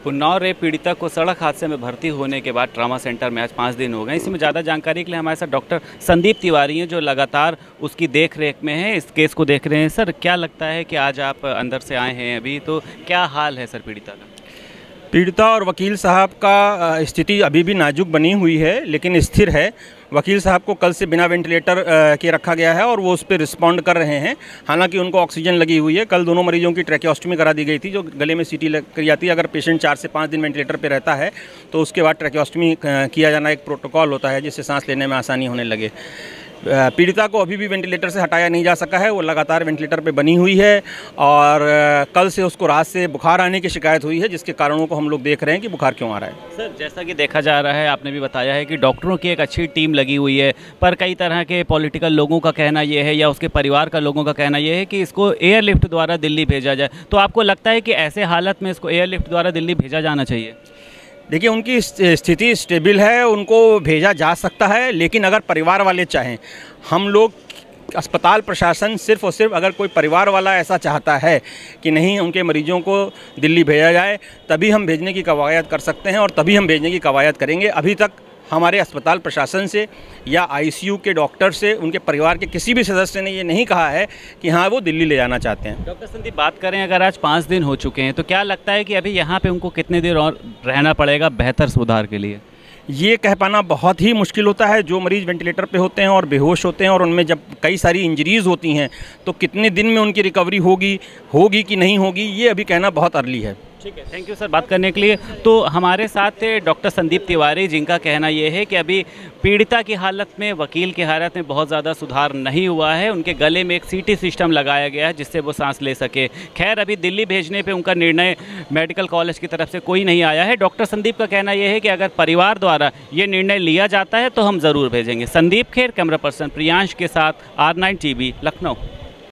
Unnao rape पीड़िता को सड़क हादसे में भर्ती होने के बाद ट्रॉमा सेंटर में आज 5 दिन हो गए। इसी में ज़्यादा जानकारी के लिए हमारे साथ डॉक्टर संदीप तिवारी हैं, जो लगातार उसकी देख रेख में हैं, इस केस को देख रहे हैं। सर, क्या लगता है कि आज आप अंदर से आए हैं अभी, तो क्या हाल है सर पीड़िता का? पीड़िता और वकील साहब का स्थिति अभी भी नाजुक बनी हुई है, लेकिन स्थिर है। वकील साहब को कल से बिना वेंटिलेटर के रखा गया है और वो उस पर रिस्पॉन्ड कर रहे हैं। हालांकि उनको ऑक्सीजन लगी हुई है। कल दोनों मरीजों की ट्रैकियोस्टमी करा दी गई थी, जो गले में सीटी करी जाती है। अगर पेशेंट 4 से 5 दिन वेंटिलेटर पर रहता है तो उसके बाद ट्रैकियोस्टमी किया जाना एक प्रोटोकॉल होता है, जिससे सांस लेने में आसानी होने लगे। पीड़िता को अभी भी वेंटिलेटर से हटाया नहीं जा सका है, वो लगातार वेंटिलेटर पे बनी हुई है और कल से उसको रात से बुखार आने की शिकायत हुई है, जिसके कारणों को हम लोग देख रहे हैं कि बुखार क्यों आ रहा है। सर, जैसा कि देखा जा रहा है, आपने भी बताया है कि डॉक्टरों की एक अच्छी टीम लगी हुई है, पर कई तरह के पॉलिटिकल लोगों का कहना ये है या उसके परिवार का लोगों का कहना ये है कि इसको एयरलिफ्ट द्वारा दिल्ली भेजा जाए। तो आपको लगता है कि ऐसे हालत में इसको एयरलिफ्ट द्वारा दिल्ली भेजा जाना चाहिए? देखिए, उनकी स्थिति स्टेबल है, उनको भेजा जा सकता है, लेकिन अगर परिवार वाले चाहें, हम लोग अस्पताल प्रशासन सिर्फ और सिर्फ अगर कोई परिवार वाला ऐसा चाहता है कि नहीं उनके मरीजों को दिल्ली भेजा जाए, तभी हम भेजने की कवायद कर सकते हैं और तभी हम भेजने की कवायद करेंगे। अभी तक हमारे अस्पताल प्रशासन से या आईसीयू के डॉक्टर से उनके परिवार के किसी भी सदस्य ने ये नहीं कहा है कि हाँ वो दिल्ली ले जाना चाहते हैं। डॉक्टर संदीप, बात करें अगर आज 5 दिन हो चुके हैं, तो क्या लगता है कि अभी यहाँ पे उनको कितने देर और रहना पड़ेगा बेहतर सुधार के लिए? ये कह पाना बहुत ही मुश्किल होता है। जो मरीज़ वेंटिलेटर पे होते हैं और बेहोश होते हैं और उनमें जब कई सारी इंजरीज़ होती हैं, तो कितने दिन में उनकी रिकवरी होगी कि नहीं होगी, ये अभी कहना बहुत अर्ली है। ठीक है, थैंक यू सर बात करने के लिए। तो हमारे साथ थे डॉक्टर संदीप तिवारी, जिनका कहना यह है कि अभी पीड़िता की हालत में, वकील की हालत में बहुत ज़्यादा सुधार नहीं हुआ है। उनके गले में एक सीटी सिस्टम लगाया गया है, जिससे वो सांस ले सके। खैर, अभी दिल्ली भेजने पे उनका निर्णय मेडिकल कॉलेज की तरफ से कोई नहीं आया है। डॉक्टर संदीप का कहना यह है कि अगर परिवार द्वारा ये निर्णय लिया जाता है तो हम ज़रूर भेजेंगे। संदीप खेर, कैमरा पर्सन प्रियांश के साथ, R9 TV, लखनऊ।